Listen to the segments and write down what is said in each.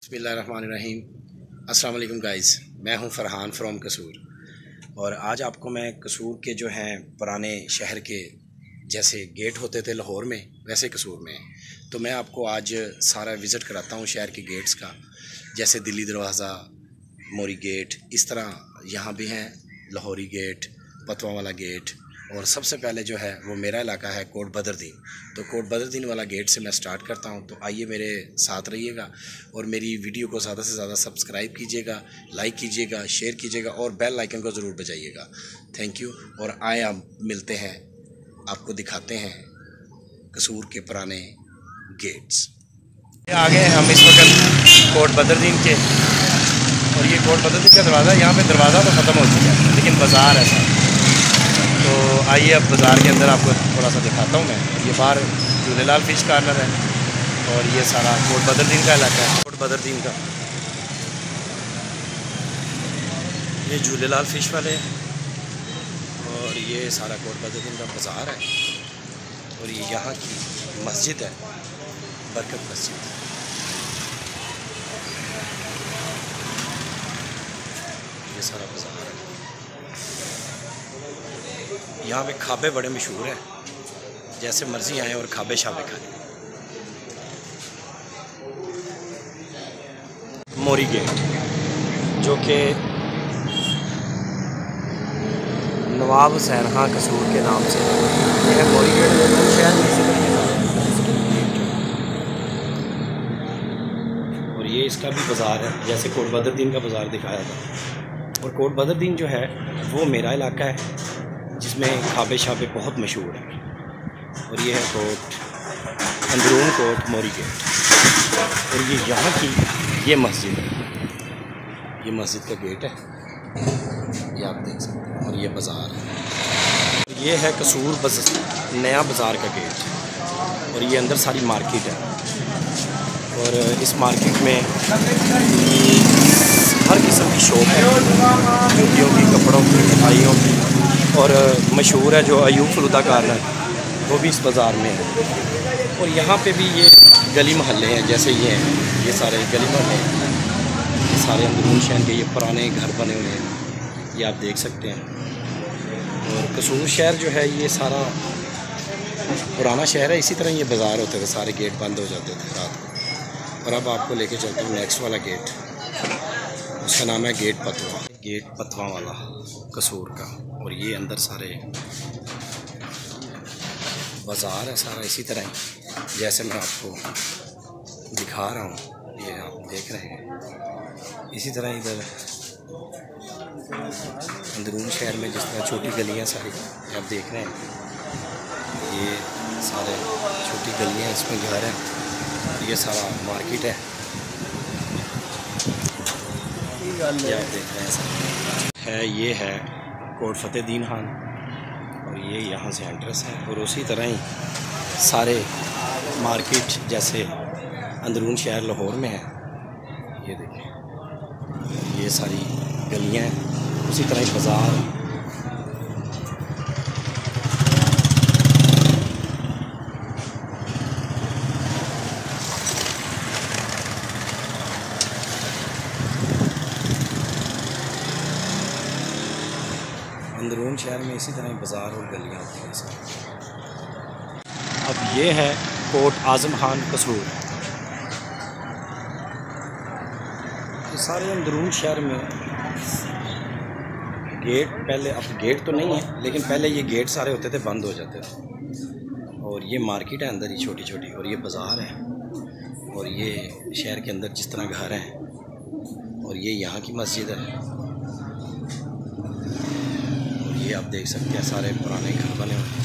बिस्मिल्लाहिर्रहमानिर्रहीम। अस्सलाम वालेकुम गाइस, मैं हूं फ़रहान फ्रॉम कसूर और आज आपको मैं कसूर के जो हैं पुराने शहर के जैसे गेट होते थे लाहौर में वैसे कसूर में, तो मैं आपको आज सारा विज़िट कराता हूं शहर के गेट्स का। जैसे दिल्ली दरवाज़ा, मोरी गेट, इस तरह यहाँ भी हैं लाहौरी गेट, पतवा वाला गेट, और सबसे पहले जो है वो मेरा इलाका है कोट बदरुद्दीन। तो कोट बदरुद्दीन वाला गेट से मैं स्टार्ट करता हूं। तो आइए मेरे साथ रहिएगा और मेरी वीडियो को ज़्यादा से ज़्यादा सब्सक्राइब कीजिएगा, लाइक कीजिएगा, शेयर कीजिएगा और बेल आइकन को ज़रूर बजाइएगा। Thank you. और आए हम मिलते हैं, आपको दिखाते हैं कसूर के पुराने गेट्स। आ गए हम इस वक्त कोट बदरुद्दीन के, और ये कोट बदरुद्दीन का दरवाज़ा, यहाँ पे दरवाज़ा तो ख़त्म हो चुका है लेकिन बाज़ार है सारा। तो आइए अब बाज़ार के अंदर आपको थोड़ा सा दिखाता हूँ मैं। ये बाहर झूलेलाल फ़िश कॉर्नर है और ये सारा कोट बदरुद्दीन का इलाका है। कोट बदरुद्दीन का ये झूलेलाल फ़िश वाले और ये सारा कोट बदरुद्दीन का बाज़ार है। और ये यहाँ की मस्जिद है, बरकत मस्जिद। ये सारा बाज़ार है। यहाँ पे खाबे बड़े मशहूर हैं, जैसे मर्ज़ी आए और खाबे शाबे खाएं। मोरी गेट जो कि नवाब हुसैन खां कसूर के नाम से यह है। मोरी गेट शहर में और ये इसका भी बाज़ार है, जैसे कोट बदरुद्दीन का बाज़ार दिखाया था। और कोट बदरुद्दीन जो है वो मेरा इलाका है जिसमें खाबे शाबे बहुत मशहूर है। और ये है कोट अंदरून कोट मोरी गेट। और ये यहाँ की ये मस्जिद है, ये मस्जिद का गेट है, ये आप देख सकते हैं। और ये बाज़ार है, ये है कसूर नया बाज़ार का गेट। और ये अंदर सारी मार्केट है और इस मार्केट में हर किस्म की शॉप है, जूतियों की, कपड़ों की, मिठाइयों की। और मशहूर है जो अयूब फलूदा कॉर्नर, वो भी इस बाज़ार में है। और यहाँ पे भी ये गली महल्ले हैं, जैसे ये हैं, ये सारे गली महल्ले हैं। ये सारे अंदरून शहर के ये पुराने घर बने हुए हैं, ये आप देख सकते हैं। और कसूर शहर जो है ये सारा पुराना शहर है। इसी तरह ये बाज़ार होते थे, सारे गेट बंद हो जाते थे रात को। और अब आपको लेके चलता हूँ नेक्स्ट वाला गेट, उसका नाम है गेट पतवा। गेट पतवा वाला कसूर का। और ये अंदर सारे बाज़ार है सारा इसी तरह ही जैसे मैं आपको दिखा रहा हूँ, ये आप देख रहे हैं। इसी तरह इधर अंदरून शहर में जिस तरह छोटी गलियाँ सारी आप देख रहे हैं, ये सारे छोटी गलियाँ, इसमें घर है, ये सारा मार्केट है, ये आप देख रहे हैं सारा है। ये है कोट फतेहदीन खान और ये यहाँ से एंट्रेंस है। और उसी तरह ही सारे मार्केट जैसे अंदरून शहर लाहौर में है, ये देखिए, ये सारी गलियाँ हैं, उसी तरह ही बाज़ार। अंदरून शहर में इसी तरह बाज़ार और गलियाँ होती हैं सब। अब ये है कोट आज़म खान कसूर। ये सारे अंदरून शहर में गेट, पहले अब गेट तो नहीं है लेकिन पहले ये गेट सारे होते थे, बंद हो जाते थे। और ये मार्केट है अंदर ही छोटी छोटी, और ये बाज़ार है। और ये शहर के अंदर जिस तरह घर हैं, और ये यहाँ की मस्जिद है। ये आप देख सकते हैं सारे पुराने घर बने हुए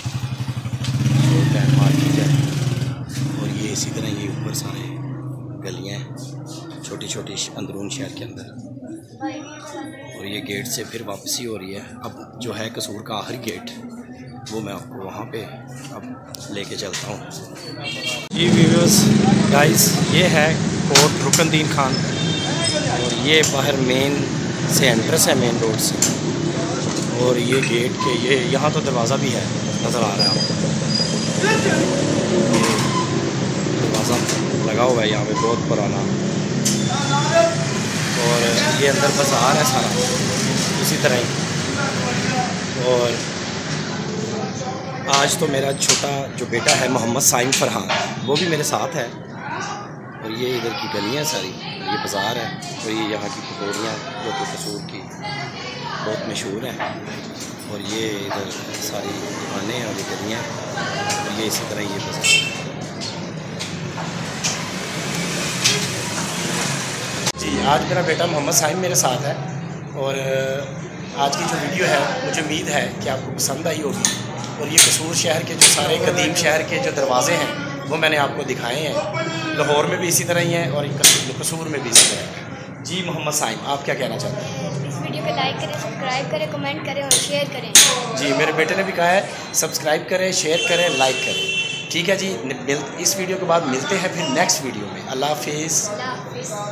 हैं, मार्केट है। और ये इसी तरह ये ऊपर सारे गलियां हैं छोटी छोटी अंदरून शहर के अंदर। और ये गेट से फिर वापसी हो रही है। अब जो है कसूर का आखिरी गेट, वो मैं आपको वहाँ पे अब लेके चलता हूँ। ये व्यूअर्स गाइस, ये है कोट रुकनदीन खान और ये बाहर मेन से एंट्रेंस है, मेन रोड से। और ये गेट के ये यहाँ तो दरवाज़ा भी है, नज़र आ रहा है आपको। ये दरवाज़ा लगा हुआ है यहाँ पे, बहुत पुराना। ये अंदर बाज़ार है सारा उसी तरह ही। और आज तो मेरा छोटा जो बेटा है मोहम्मद साइम फरहान, वो भी मेरे साथ है। और ये इधर की गलियाँ सारी, ये बाज़ार है। तो ये यहाँ की पकौड़ियाँ जो कि कसूर की बहुत मशहूर हैं। और ये इधर सारी दुकानें और ये गलियाँ, और ये इसी तरह ये बाज़ार है। जी, आज मेरा बेटा मोहम्मद साइम मेरे साथ है। और आज की जो वीडियो है मुझे उम्मीद है कि आपको पसंद आई होगी। और ये कसूर शहर के जो सारे कदीम शहर के जो दरवाज़े हैं वो मैंने आपको दिखाए हैं। लाहौर में भी इसी तरह ही है और कसूर में भी इसी तरह है। जी मोहम्मद साइम, आप क्या कहना चाहते हैं? इस वीडियो को लाइक करें, सब्सक्राइब करें, कमेंट करें और शेयर करें। जी, मेरे बेटे ने भी कहा है सब्सक्राइब करें, शेयर करें, लाइक करें। ठीक है जी, इस वीडियो के बाद मिलते हैं फिर नेक्स्ट वीडियो में। अल्लाह हाफिज़।